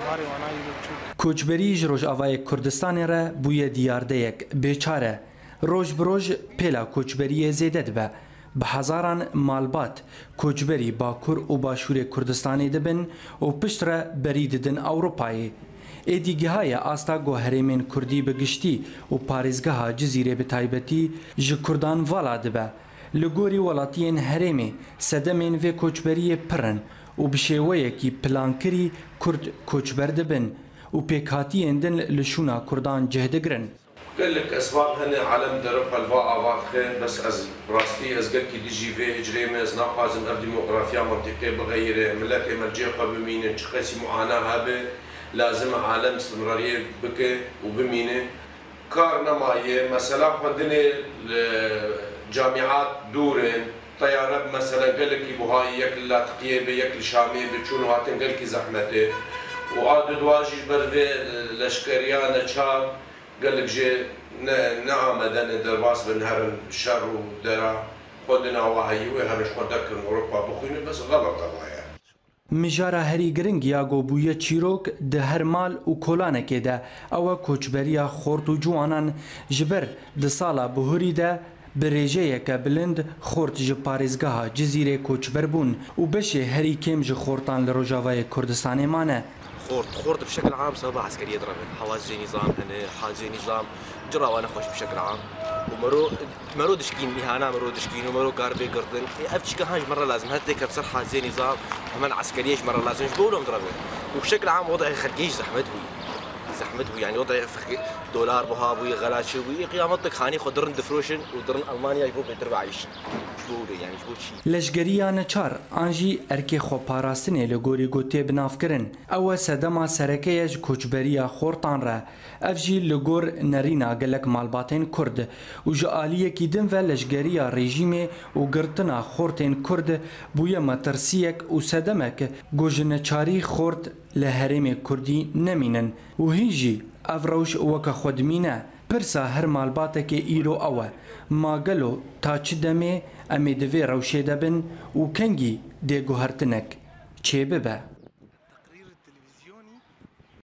کوچبری ji Rojavayê Kurdistanê re bûye diyardeyek bêçare. Roj bi roj pêla koçberiyê zêde dibe. Bi hezaran malbat koçberî Bakur û Başûrê Kurdistanê dibin û pişt re berî didin Ewropayê. Êdîgehaya asta guherêmên Kurdî bi giştî û parêzgeha Cizîrê bi taybetî ji Kurdan vala dibe. Li gorî welatiyên herêmê sedemên vê koçberiyê pir in û bi şêweyekî plankirî Kurd koçber dibin û pêkhatiyên din li şûna Kurdan cih digirin. قال لك اسباب هنا عالم درب الفا اواخر بس از براستي از قال كي ديجي في هجري مز ناقازم اب ديموغرافيا منطقيه بغير ملك مرجع بمين تشخيص معاناه هذا لازم عالم استمراريه بك وبمين كارنا مايه مثلا خدني جامعات دورين طيارات مثلا قال لك بهاي ياكل لاقيه بياكل شامي بتشون هاتن قال لك زحمته وعاد دواجي برفي لشكريانه تشار قال لك جي نعم دن درباس بنهرن شر ودرا خدنا وهي وهرش خدك اوروبا بخوين بس غلط طبعا مجارا هری گرنگ یا گوبویه چیروک ده هر مال و کولانکه ده او کوچبریا خورد و جوانان جبر ده سالا بهوری ده برێژه یەکە بلند خورد ji parêzgeha Cizîrê koçber bûn û beşê herî kêm ji xortan li Rojavayê Kurdistanê mane. خورد بشكل عام سبب عسكريه ضربن حواجز نظام هنا حاجز نظام جرا وانا خوش بشكل عام ومرو دشكين مهانا مرو دشكين ومرو كاربي قردن افتش كهاج مره لازم هدي كبصر حاجز نظام همان عسكريه مره لازم جبولهم ضربن وبشكل عام وضع خلقيش زحمته يعني وضع دولار بهابوي غلاشوي قيامتك خاني خدرن دفروشن ودرن المانيا يبو بيتر بعيش يعني شبو شي لشگریان چار انجی ارکی خو پاراستنه لگوری گوتی بنافکرن او سدما سرکیج کوچبریا خورتان را افجی لگور نرینا گلک مالباتین کرد و جالیه کی دن و لشگریا رژیم و گرتنا خورتین کرد بویا مترسیک و سدمک گوجن چاری خورد لهرم کردی نمینن و هیجی افروش وک خودمینه پرسا هر مالباتک ایرو اوه ماگلو تا چه دمه امی دوی روشه دبن و کنگی دی گوهرتنک چه ببه